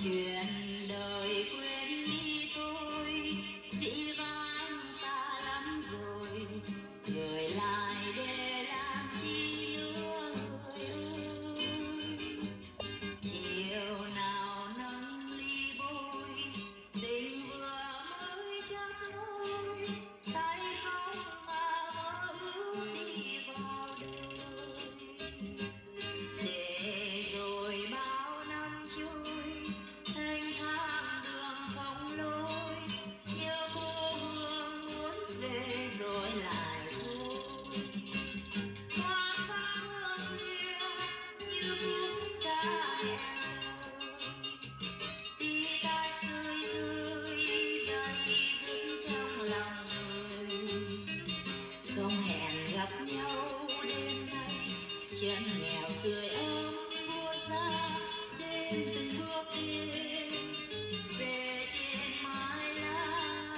chuyện đời quên đi thôi, dĩ vãng xa lắm rồi, gửi lại để làm chi nữa người ơi. Chiều nào nâng ly bôi, tình vừa mới chắp nối, tay không mà mơ ước đi vào đời. Để rồi bao năm trôi, thanh thang đường không lối, nhớ cô hương muốn về rồi lại thôi. Hoa sắc hương xưa như khúc ca nghẹn ngào, tí tách rơi rơi dây dứt trong lòng người. Không hẹn gặp nhau đêm nay, chân nghèo sưởi ấm buốt giá, đêm từng bước đêm về trên mái lá.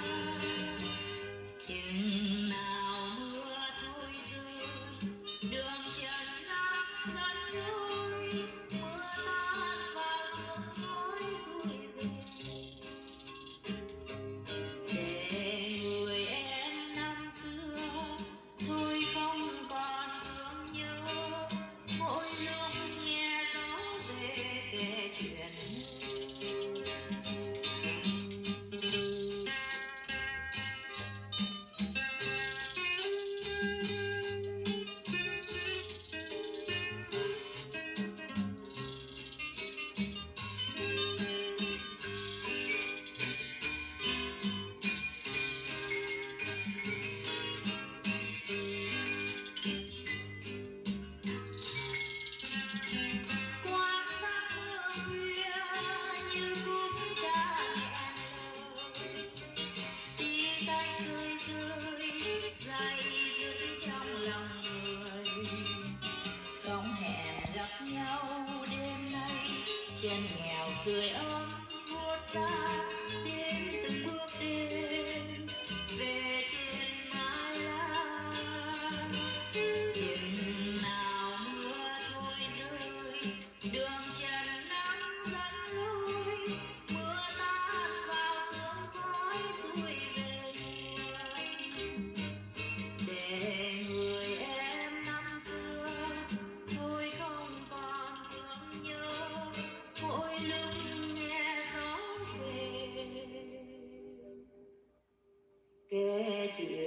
Chừng nào mưa thôi rơi, đường trần nắng dẫn lối, mưa tan vào sương khói rủi về. Để người em năm xưa thôi không còn thương nhớ, mỗi lúc nghe gió về kể chuyện. Dây dứt trong lòng người, không hẹn gặp nhau đêm nay, chân nghèo sưởi ấm buốt giá, đến từng bước đêm về trên mái lá. Chừng nào mưa thôi rơi, đường trần nắng dẫn lối, mưa tan vào sương khói xuôi về nguồn. Để người em năm xưa thôi không còn thương nhớ, mỗi lúc nghe gió về kể chuyện.